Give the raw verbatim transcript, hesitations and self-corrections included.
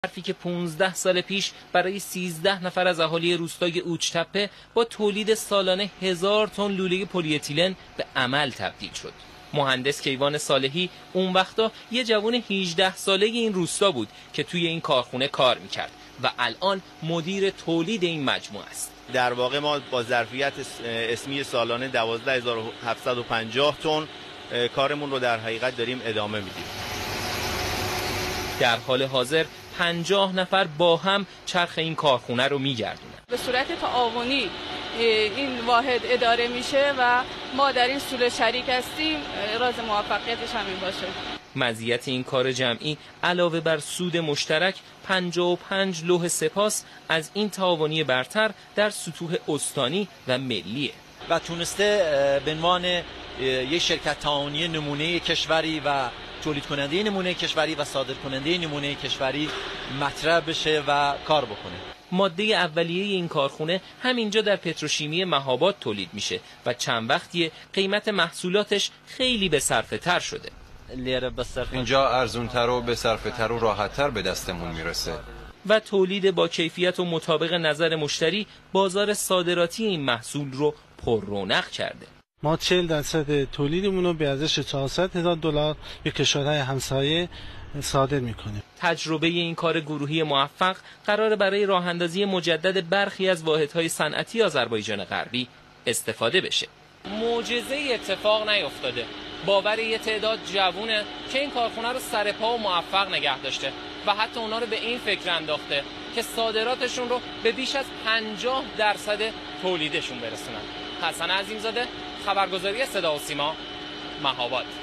حرفی که پانزده سال پیش برای سیزده نفر از اهالی روستای اوج‌تپه با تولید سالانه هزار تن لوله پلی اتیلن به عمل تبدیل شد. مهندس کیوان صالحی اون وقتا یه جوان هجده ساله این روستا بود که توی این کارخونه کار میکرد و الان مدیر تولید این مجموعه است. در واقع ما با ظرفیت اسمی سالانه دوازده هزار و هفتصد و پنجاه تن کارمون رو در حقیقت داریم ادامه میدیم. در حال حاضر پنجاه نفر با هم چرخ این کارخونه رو میگردونن. به صورت تعاونی این واحد اداره میشه و ما در این سوله شریک هستیم. راز موفقیتش همین باشه. مزیت این کار جمعی علاوه بر سود مشترک پنجاه و پنج لوح سپاس از این تعاونی برتر در سطوح استانی و ملیه و تونسته به عنوان یک شرکت تعاونی نمونه کشوری و تولید کننده نمونه کشوری و صادر کننده نمونه کشوری مطرح بشه و کار بکنه. ماده اولیه این کارخونه همینجا در پتروشیمی مهاباد تولید میشه و چند وقتیه قیمت محصولاتش خیلی به صرفه تر شده. اینجا ارزونتر و به صرفه تر و راحت‌تر به دستمون میرسه. و تولید با کیفیت و مطابق نظر مشتری بازار صادراتی این محصول رو پر رونق کرده. ما چهل درصد تولیدمون رو به ارزش چهارصد هزار دلار به کشورهای همسایه صادر میکنیم. تجربه این کار گروهی موفق قراره برای راه اندازی مجدد برخی از واحدهای صنعتی آذربایجان غربی استفاده بشه. معجزه اتفاق نیفتاده. باور یه تعداد جوونه که این کارخونه رو سر پا و موفق نگه داشته و حتی اونا رو به این فکر انداخته که صادراتشون رو به بیش از پنجاه درصد تولیدشون برسونن. حسن عظیمزاده، خبرگزاری صدا و سیما، مهاباد.